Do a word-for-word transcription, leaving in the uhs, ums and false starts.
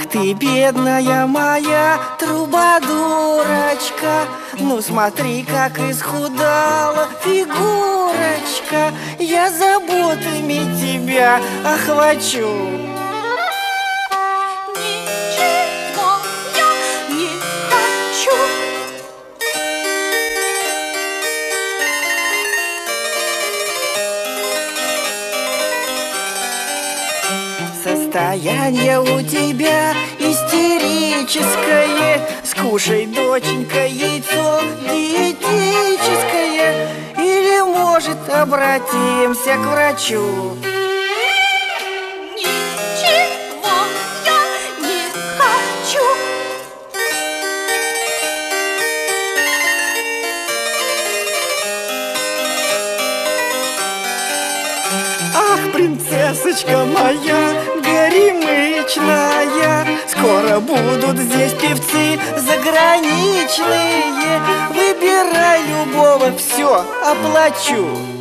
Ах ты, бедная моя трубадурочка, ну смотри, как исхудала фигурочка. Я заботами тебя охвачу. Ничего я не хочу. Состояние у тебя истерическое. Скушай, доченька, яйцо диетическое. Или, может, обратимся к врачу. Ничего я не хочу. Ах, принцессочка моя горемычная, скоро будут здесь певцы заграничные. Выбирай любого, все оплачу.